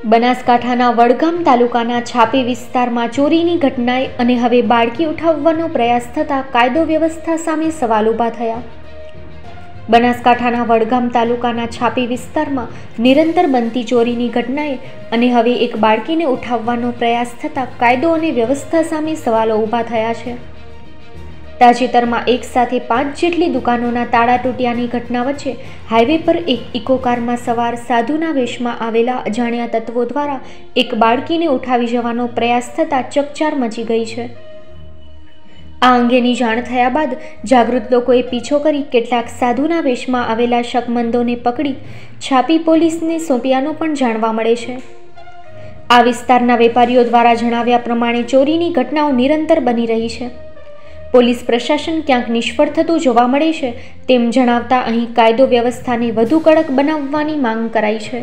બનાસકાંઠાના વડગામ તાલુકાના છાપી વિસ્તારમાં ચોરીની ઘટનાએ અને હવે બાળકી ઉઠાવવાનો પ્રયાસ થતાં કાયદો વ્યવસ્થા સામે સવાલ ઊભા થયા। બનાસકાંઠાના વડગામ તાલુકાના છાપી વિસ્તારમાં નિરંતર બનતી ચોરીની ઘટનાએ અને હવે એક બાળકીને ઉઠાવવાનો પ્રયાસ થતાં કાયદો અને વ્યવસ્થા સામે સવાલો ઊભા થયા છે। તાજેતરમાં એક સાથે 5 જેટલી દુકાનોના તાળા તૂટ્યાની ઘટના વચ્ચે હાઈવે પર એક ઇકો કારમાં સવાર સાધુના વેશમાં આવેલા અજાણ્યા તત્વો દ્વારા એક બાળકીને ઉઠાવી જવાનો પ્રયાસ થતાં ચકચાર મચી ગઈ છે। આ અંગેની જાણ થયા બાદ જાગૃત લોકોએ પીછો કરી કેટલાક સાધુના વેશમાં આવેલા શકમંદોને પકડી છાપી પોલીસને સોંપ્યાનું પણ જાણવા મળે છે। આ વિસ્તારના વેપારીઓ દ્વારા જણાવ્યા પ્રમાણે ચોરીની ઘટનાઓ નિરંતર બની રહી છે। પોલીસ પ્રશાસન ક્યાંક નિષ્ફળ થતું જોવા મળે છે તેમ જણાવતા અહીં કાયદો વ્યવસ્થાને વધુ કડક બનાવવાની માંગ કરાઈ છે।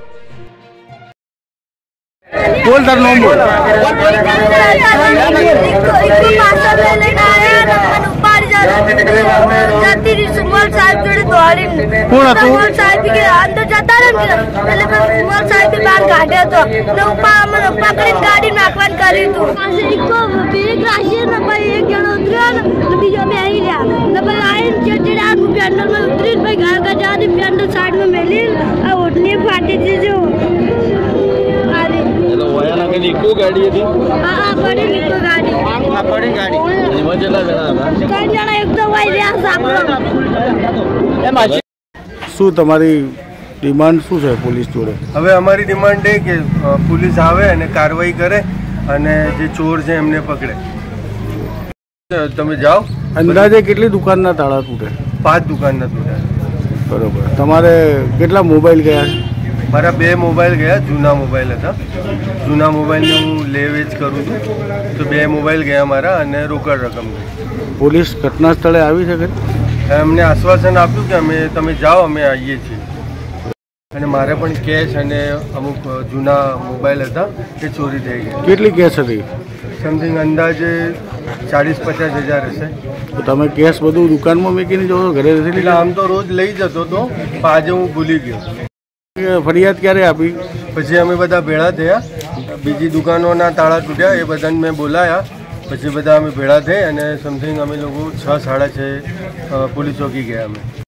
इको गाड़ी थी बड़ी इको गाड़ी बड़ी गाड़ी શું તમારી ડિમાન્ડ શું છે પોલીસ જોડે? હવે અમારી ડિમાન્ડ એ કે પોલીસ આવે અને કાર્યવાહી કરે અને જે ચોર છે એમને પકડે। તમે જાઓ। અંદાજે કેટલી દુકાનના તાળા તૂટે? 5 દુકાનના તૂટ્યા। બરોબર। તમારે કેટલા મોબાઈલ ગયા? મારા 2 મોબાઈલ ગયા, જૂના મોબાઈલ હતા। જૂના મોબાઈલની હું લે વેચ કરું છું તો 2 મોબાઈલ ગયા મારા અને રોકડ રકમ ગઈ। પોલીસ ઘટના સ્થળે આવી છે? એમને આશ્વાસન આપ્યું કે તમે જાઓ, અમે આવીએ છીએ। અને મારે પણ કેશ અને અમુક જૂના મોબાઈલ હતા એ ચોરી થઈ ગઈ। કેટલી કેશ હતી? સમથિંગ અંદાજે 40-50 હજાર હશે। તો તમે કેશ બધું દુકાનમાં મૂકીને જાઓ, ઘરે નથી? એટલે આમ તો રોજ લઈ જતો હતો, પણ આજે હું ભૂલી ગયો। ફરિયાદ ક્યારે આપી? પછી અમે બધા ભેળા થયા, બીજી દુકાનોના તાળા તૂટ્યા એ બધાને મેં બોલાયા। પછી બધા અમે ભેળા થઈ અને સમથિંગ અમે લોકો 6-6:30 પોલીસ ચોકી ગયા અમે।